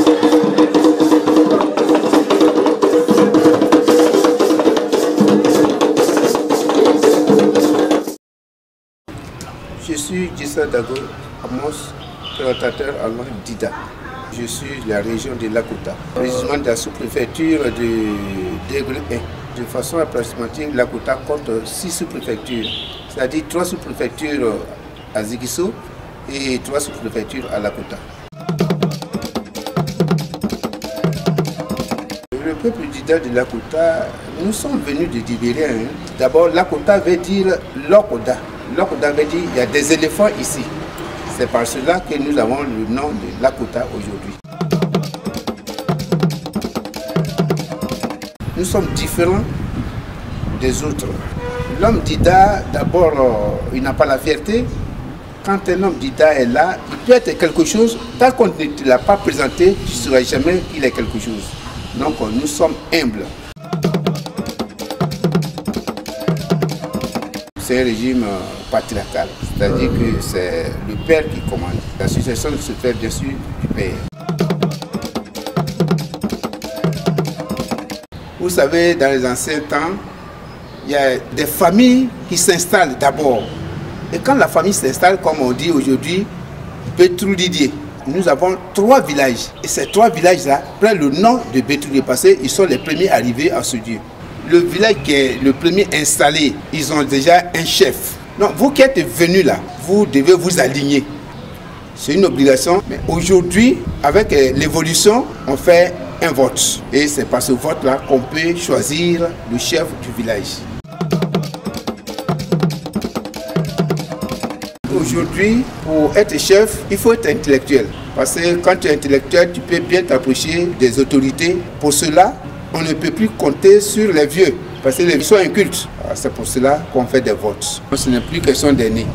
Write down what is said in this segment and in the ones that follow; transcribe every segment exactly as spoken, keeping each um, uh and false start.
Je suis Djissa Dago Amos, présentateur à l'O N G Dida. Je suis de la région de Lakota, précisément de la sous-préfecture de Degré un. De façon approximative, Lakota compte six sous-préfectures, c'est-à-dire trois sous-préfectures à Ziguinchor et trois sous-préfectures à Lakota. Le peuple Dida de Lakota, nous sommes venus de Dibérien. Hein. D'abord, Lakota veut dire Lokoda. Lokoda veut dire il y a des éléphants ici. C'est par cela que nous avons le nom de Lakota aujourd'hui. Nous sommes différents des autres. L'homme Dida, d'abord, il n'a pas la fierté. Quand un homme Dida est là, il peut être quelque chose. Tant qu'on ne te l'a pas présenté, tu ne sauras jamais qu'il est quelque chose. Donc nous sommes humbles. C'est un régime patriarcal, c'est-à-dire que c'est le père qui commande. La succession se fait bien sûr du père. Vous savez, dans les anciens temps, il y a des familles qui s'installent d'abord. Et quand la famille s'installe, comme on dit aujourd'hui, Bétrou-Didier, nous avons trois villages. Et ces trois villages-là prennent le nom de Bétrou-Didier parce qu'ils sont les premiers arrivés à ce Dieu. Le village qui est le premier installé, ils ont déjà un chef. Donc vous qui êtes venus là, vous devez vous aligner. C'est une obligation. Mais aujourd'hui, avec l'évolution, on fait un vote. Et c'est par ce vote-là qu'on peut choisir le chef du village. Aujourd'hui, pour être chef, il faut être intellectuel. Parce que quand tu es intellectuel, tu peux bien t'approcher des autorités. Pour cela, on ne peut plus compter sur les vieux. Parce que les vieux sont incultes. C'est pour cela qu'on fait des votes. Ce n'est plus question d'aînés.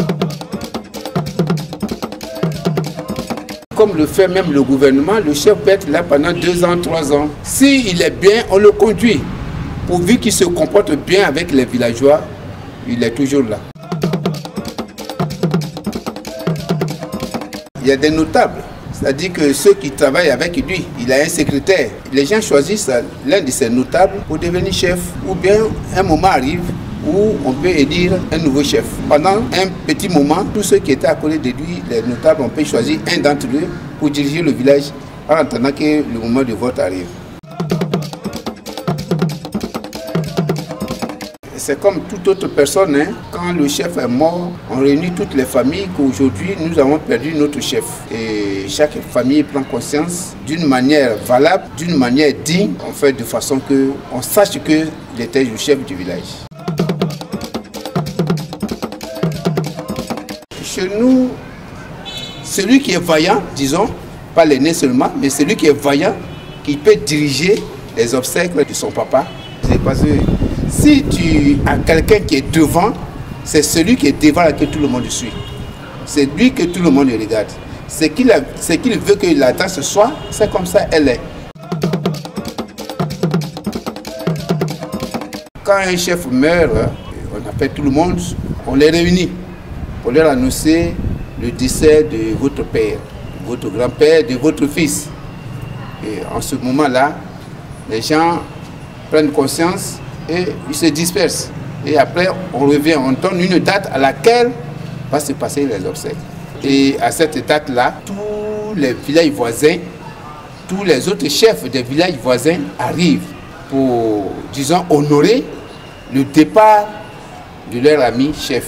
Comme le fait même le gouvernement, le chef peut être là pendant deux ans, trois ans. S'il est bien, on le conduit. Pourvu qu'il se comporte bien avec les villageois, il est toujours là. Il y a des notables, c'est-à-dire que ceux qui travaillent avec lui, il a un secrétaire. Les gens choisissent l'un de ces notables pour devenir chef. Ou bien un moment arrive où on peut élire un nouveau chef. Pendant un petit moment, tous ceux qui étaient à côté de lui, les notables, on peut choisir un d'entre eux pour diriger le village en attendant que le moment de vote arrive. C'est comme toute autre personne, hein. Quand le chef est mort, on réunit toutes les familles qu'aujourd'hui nous avons perdu notre chef. Et chaque famille prend conscience d'une manière valable, d'une manière digne. On fait de façon qu'on sache qu'il était le chef du village. Chez nous, celui qui est vaillant, disons, pas l'aîné seulement, mais celui qui est vaillant, qui peut diriger les obsèques de son papa. C'est parce que si tu as quelqu'un qui est devant, c'est celui qui est devant que tout le monde suit. C'est lui que tout le monde regarde. Ce qu'il qu'il veut que la danse soit, c'est comme ça elle est. Quand un chef meurt, on appelle tout le monde, on les réunit pour leur annoncer le décès de votre père, de votre grand-père, de votre fils. Et en ce moment-là, les gens prennent conscience et ils se dispersent. Et après, on revient, on donne une date à laquelle va se passer les obsèques. Et à cette date-là, tous les villages voisins, tous les autres chefs des villages voisins arrivent pour, disons, honorer le départ de leur ami chef.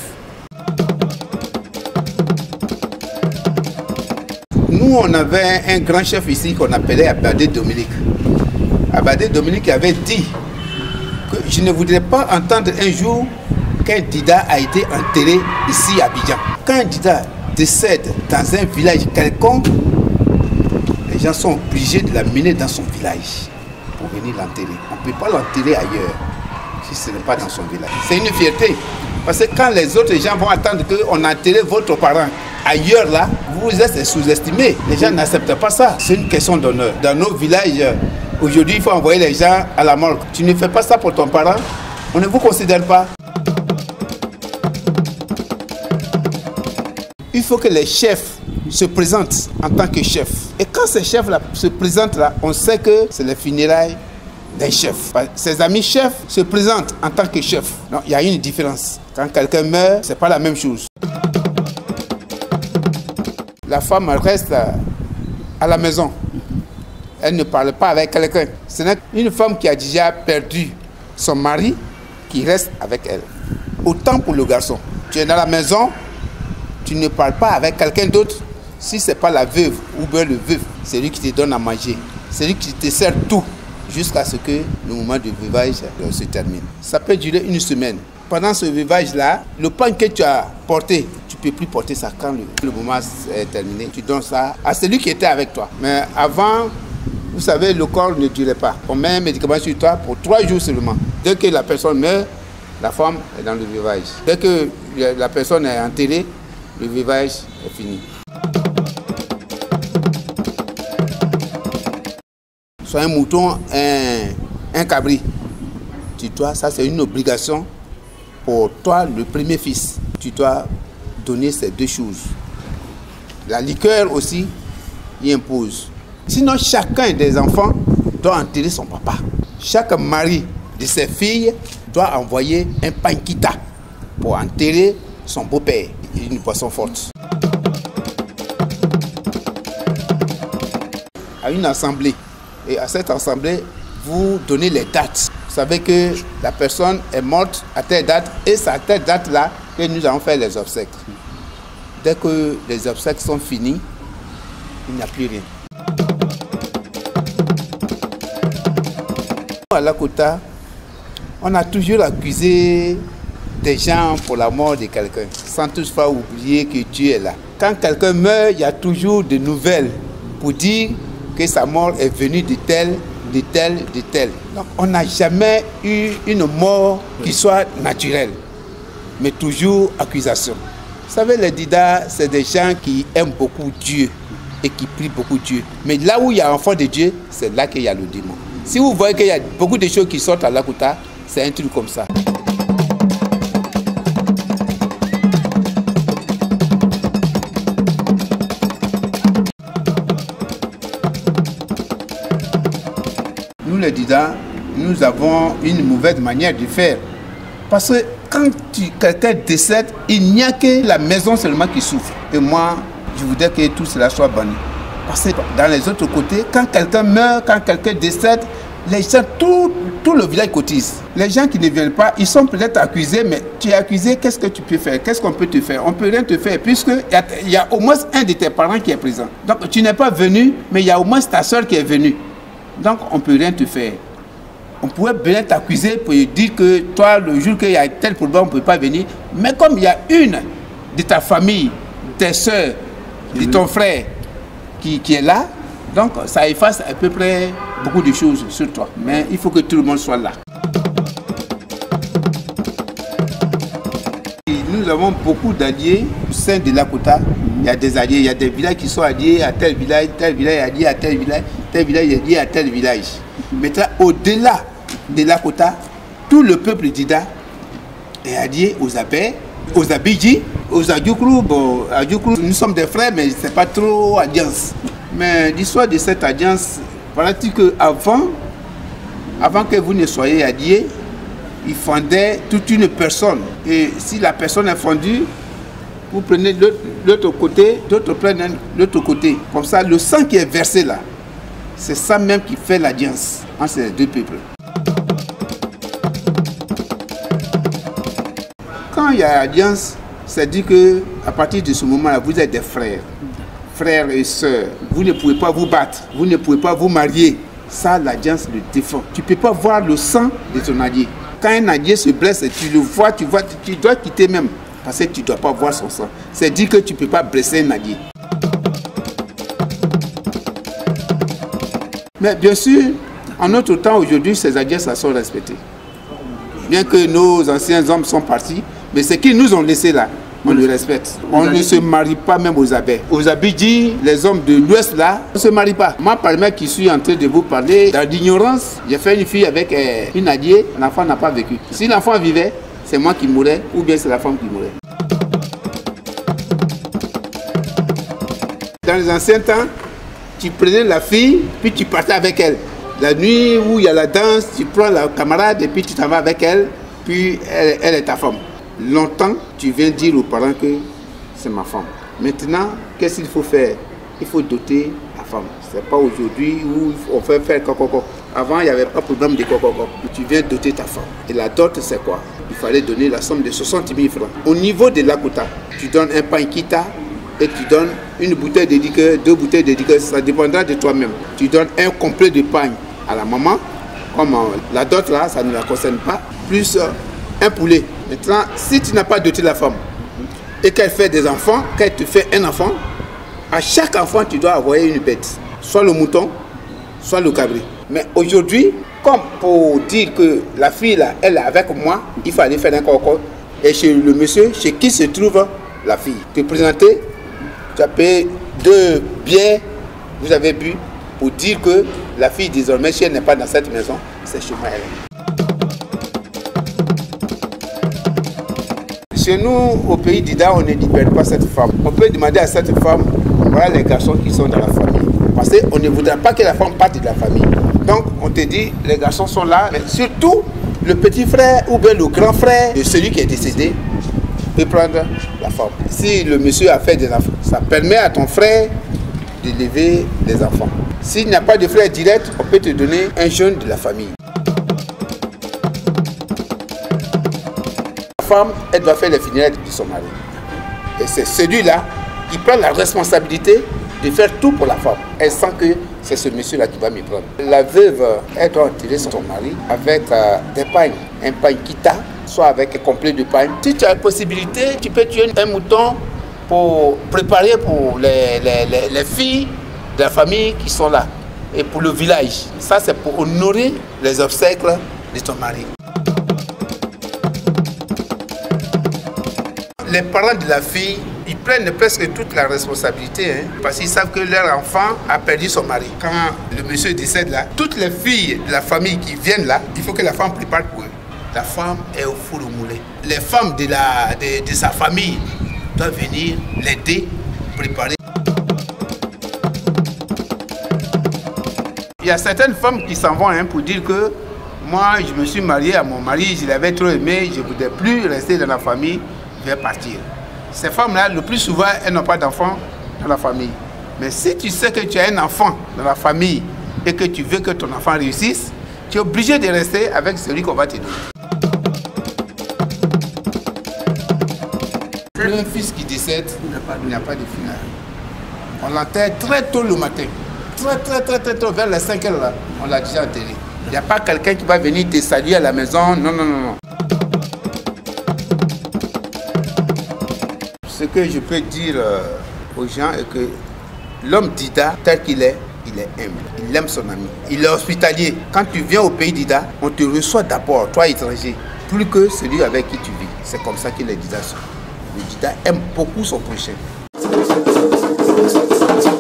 Nous, on avait un grand chef ici qu'on appelait Abadé Dominique. Abadé Dominique avait dit que je ne voudrais pas entendre un jour qu'un Dida a été enterré ici à Abidjan. Quand un Dida décède dans un village quelconque, les gens sont obligés de l'amener dans son village pour venir l'enterrer. On ne peut pas l'enterrer ailleurs si ce n'est pas dans son village. C'est une fierté. Parce que quand les autres gens vont attendre qu'on enterre votre parent ailleurs là, vous êtes sous-estimé. Les gens n'acceptent pas ça. C'est une question d'honneur. Dans nos villages, aujourd'hui, il faut envoyer les gens à la morgue. Tu ne fais pas ça pour ton parent, on ne vous considère pas. Il faut que les chefs se présente en tant que chef. Et quand ces chefs-là se présentent là, on sait que c'est les funérailles d'un chef. Ses amis chefs se présentent en tant que chef. Donc il y a une différence. Quand quelqu'un meurt, c'est pas la même chose. La femme reste à la maison. Elle ne parle pas avec quelqu'un. Ce n'est qu'une femme qui a déjà perdu son mari qui reste avec elle. Autant pour le garçon. Tu es dans la maison, tu ne parles pas avec quelqu'un d'autre. Si ce n'est pas la veuve ou bien le veuf, c'est lui qui te donne à manger. C'est lui qui te sert tout jusqu'à ce que le moment du veuvage se termine. Ça peut durer une semaine. Pendant ce veuvage-là, le pain que tu as porté, tu ne peux plus porter ça quand le, le moment est terminé. Tu donnes ça à celui qui était avec toi. Mais avant, vous savez, le corps ne durait pas. On met un médicament sur toi pour trois jours seulement. Dès que la personne meurt, la femme est dans le veuvage. Dès que la personne est enterrée, le veuvage est fini. Soit un mouton, un, un cabri. Tu dois, ça c'est une obligation pour toi, le premier fils. Tu dois donner ces deux choses. La liqueur aussi y impose. Sinon, chacun des enfants doit enterrer son papa. Chaque mari de ses filles doit envoyer un panquita pour enterrer son beau-père. Une boisson forte. À une assemblée. Et à cette assemblée, vous donnez les dates. Vous savez que la personne est morte à telle date et c'est à telle date-là que nous allons faire les obsèques. Dès que les obsèques sont finis, il n'y a plus rien. À Lakota, on a toujours accusé des gens pour la mort de quelqu'un, sans toutefois oublier que Dieu est là. Quand quelqu'un meurt, il y a toujours de nouvelles pour dire que sa mort est venue de tel, de tel, de tel. Donc, on n'a jamais eu une mort qui soit naturelle, mais toujours accusation. Vous savez, les Dida, c'est des gens qui aiment beaucoup Dieu et qui prient beaucoup Dieu. Mais là où il y a enfant de Dieu, c'est là qu'il y a le démon. Si vous voyez qu'il y a beaucoup de choses qui sortent à Lakota, c'est un truc comme ça. Nous les Dida, nous avons une mauvaise manière de faire. Parce que quand quelqu'un décède, il n'y a que la maison seulement qui souffre. Et moi, je voudrais que tout cela soit banni. Parce que dans les autres côtés, quand quelqu'un meurt, quand quelqu'un décède, les gens, tout, tout le village cotise. Les gens qui ne viennent pas, ils sont peut-être accusés, mais tu es accusé, qu'est-ce que tu peux faire? Qu'est-ce qu'on peut te faire? On ne peut rien te faire, puisqu'il y, y a au moins un de tes parents qui est présent. Donc tu n'es pas venu, mais il y a au moins ta soeur qui est venue. Donc on ne peut rien te faire. On pourrait bien t'accuser pour dire que toi, le jour qu'il y a tel problème, on ne peut pas venir. Mais comme il y a une de ta famille, tes soeurs, de ton frère qui, qui est là, donc ça efface à peu près beaucoup de choses sur toi. Mais il faut que tout le monde soit là. Et nous avons beaucoup d'alliés au sein de Lakota. Il y a des alliés, il y a des villages qui sont alliés à tel village, tel village est allié à tel village, tel village est allié à tel village. Maintenant, au-delà de Lakota, tout le peuple Dida est allié aux Abé, aux Abidji, aux Adjoukru. Bon, Adjoukru, nous sommes des frères, mais ce n'est pas trop alliance. Mais l'histoire de cette alliance, voilà-t-il qu'avant, avant que vous ne soyez alliés, il fondait toute une personne. Et si la personne est fondue, vous prenez l'autre côté, d'autres prennent l'autre côté. Comme ça, le sang qui est versé là, c'est ça même qui fait l'alliance entre ces deux peuples. Quand il y a alliance, c'est dit que à partir de ce moment-là, vous êtes des frères. Frères et sœurs, vous ne pouvez pas vous battre, vous ne pouvez pas vous marier. Ça, l'alliance le défend. Tu ne peux pas voir le sang de ton allié. Quand un allié se blesse, tu le vois, tu vois, tu dois quitter même. Parce que tu ne dois pas voir son sang. C'est dit que tu ne peux pas blesser un allié. Mais bien sûr, en notre temps aujourd'hui, ces alliances sont respectées. Bien que nos anciens hommes sont partis, mais ce qu'ils nous ont laissé là, on le respecte. On ne se marie pas même aux Abé. Aux Abidji, les hommes de l'Ouest là, on ne se marie pas. Moi, par exemple, qui suis en train de vous parler, dans l'ignorance, j'ai fait une fille avec euh, une alliée, l'enfant n'a pas vécu. Si l'enfant vivait, c'est moi qui mourrais ou bien c'est la femme qui mourrait. Dans les anciens temps, tu prenais la fille, puis tu partais avec elle. La nuit où il y a la danse, tu prends la camarade et puis tu t'en vas avec elle, puis elle, elle est ta femme. Longtemps, tu viens dire aux parents que c'est ma femme. Maintenant, qu'est-ce qu'il faut faire? Il faut doter la femme. Ce n'est pas aujourd'hui où on fait faire coco. Avant, il n'y avait pas de problème de coco. Tu viens doter ta femme. Et la dot, c'est quoi? Il fallait donner la somme de soixante mille francs. Au niveau de l'Akota, tu donnes un pain kita et tu donnes une bouteille de liqueur, deux bouteilles de liqueur, ça dépendra de toi-même. Tu donnes un complet de pain à la maman, comme la dot là, ça ne la concerne pas, plus un poulet. Maintenant, si tu n'as pas doté la femme et qu'elle fait des enfants, qu'elle te fait un enfant, à chaque enfant, tu dois envoyer une bête, soit le mouton, soit le cabri. Mais aujourd'hui, comme pour dire que la fille là, elle est avec moi, il fallait faire un coco. Et chez le monsieur, chez qui se trouve la fille, te présenter, tu as payé deux bières, vous avez bu, pour dire que la fille désormais, si elle n'est pas dans cette maison, c'est chez moi elle. Chez nous, au pays d'Ida, on ne libère pas cette femme. On peut demander à cette femme, voilà les garçons qui sont dans la famille. Parce qu'on ne voudrait pas que la femme parte de la famille. Donc, on te dit, les garçons sont là. Mais surtout, le petit frère ou bien le grand frère de celui qui est décédé peut prendre la femme. Si le monsieur a fait des enfants, ça permet à ton frère d'élever les enfants. S'il n'y a pas de frère direct, on peut te donner un jeune de la famille. La femme, elle doit faire les funérailles de son mari. Et c'est celui-là qui prend la responsabilité de faire tout pour la femme. Elle sent que c'est ce monsieur-là qui va m'y prendre. La veuve, elle doit enterrer son mari avec euh, des pagnes, un pagne kita, soit avec un complet de pagne. Si tu as la possibilité, tu peux tuer un mouton pour préparer pour les, les, les, les filles de la famille qui sont là. Et pour le village. Ça, c'est pour honorer les obsèques de ton mari. Les parents de la fille, ils prennent presque toute la responsabilité, hein, parce qu'ils savent que leur enfant a perdu son mari. Quand le monsieur décède là, toutes les filles de la famille qui viennent là, il faut que la femme prépare pour eux. La femme est au four au moulin. Les femmes de, la, de, de sa famille doivent venir l'aider, préparer. Il y a certaines femmes qui s'en vont hein, pour dire que moi, je me suis mariée à mon mari, je l'avais trop aimé, je ne voudrais plus rester dans la famille. Je vais partir. Ces femmes-là, le plus souvent, elles n'ont pas d'enfants dans la famille. Mais si tu sais que tu as un enfant dans la famille et que tu veux que ton enfant réussisse, tu es obligé de rester avec celui qu'on va te donner. Un fils qui décède, il n'y a pas de funérailles. On l'enterre très tôt le matin. Très, très, très, très tôt, vers les cinq heures, là, on l'a déjà enterré. Il n'y a pas quelqu'un qui va venir te saluer à la maison. Non, non, non, non. Ce que je peux dire euh, aux gens est que l'homme d'Ida, tel qu'il est, il est humble. Il aime son ami. Il est hospitalier. Quand tu viens au pays d'Ida, on te reçoit d'abord, toi étranger, plus que celui avec qui tu vis. C'est comme ça que les Dida sont. Le Dida aime beaucoup son prochain.